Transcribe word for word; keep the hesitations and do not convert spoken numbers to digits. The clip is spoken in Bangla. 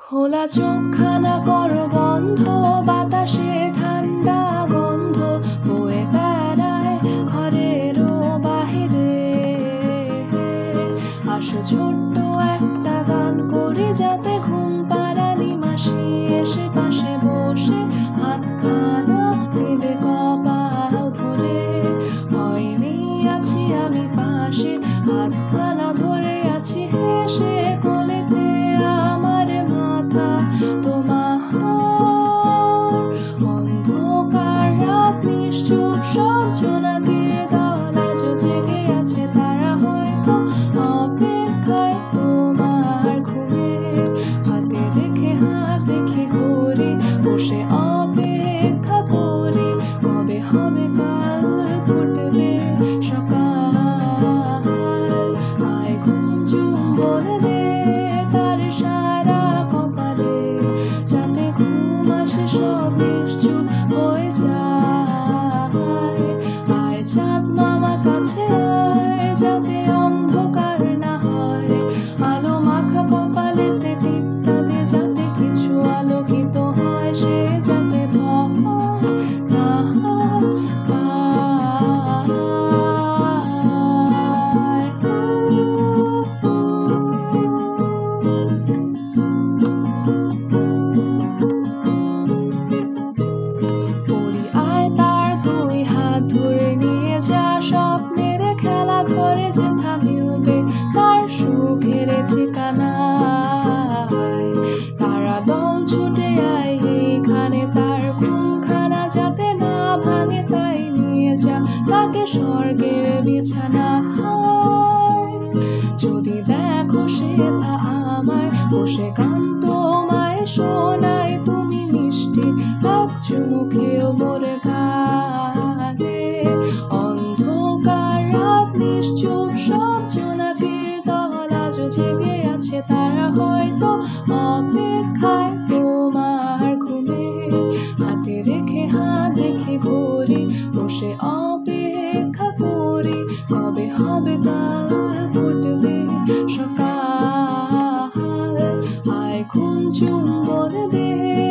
খোলা চোখখানা করো বন্ধ, বাতাসের ঠান্ডা গন্ধ বয়ে বেড়ায় ঘরেরও বাহিরে। আসো ছোট্ট একটা গান করি, যাতে ঘুম পাড়ানি মাসি এসে পাশে বসে হাতখানা দেবে কপাল ভরে। হয়নি আছি আমি পাশে, হাতখানা ধরে আছি হেসে কোলেতে আমার মাথা তোমার। অন্ধকার রাত নিশ্চুপ সব জোনাকির দল আজও জেগে আছে, তারা হয়তো অপেক্ষায় তোমার ঘুমে। হাতে রেখে হাত দেখি ঘড়ি, বসে অপেক্ষা করি কবে হবে কাল ফুটবে সকাল। আয় ঘুম ঝুম বলে দে তার সারা কপালে, যাতে ঘুম আসে সব নিশ্চুপ হয়ে যায়। আয় চাঁদ মামা কাছে আয়, যাতে অন্ধকার না হয়। আলো মাখা কপালেতে টিপটা দে, যাতে কিছু আলোকিত হয়, সে যাতে ভয় না পায়। বলি আয় তার দুই হাত ধরে নিয়ে যা, স্বপ্নের খেলা ঘরে যেথা মিলবে তার সুখের ঠিকানায়। তারা দল ছুটে আয় এইখানে, তার ঘুমখানা যাতে না ভাঙে তাই নিয়ে যা তাকে স্বর্গের বিছানা। যদি দেখো সে তা আমায় বসে গান তোমায় শোনায়, তুমি মিষ্টি এক চুমুকেও মোর গালে। অন্ধকার রাত নিশ্চুপ সব জোনাকির দল আজও জেগে আছে, তারা হয়তো অপেক্ষায় তোমার ঘুমে। হাতে রেখে হাত দেখি ঘড়ি, বসে অপেক্ষা করি কবে হবে কাল ফুটবে সকাল। আয় ঘুম চুম বলে দে